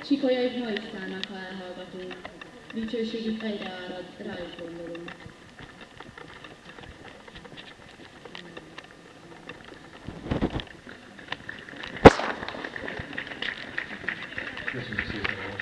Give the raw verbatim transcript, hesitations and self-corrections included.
Sikolyaik ma is szállnak, ha elhallgatunk. Dicsőségük egyre árad, rájuk gondolunk. Köszönjük szépen!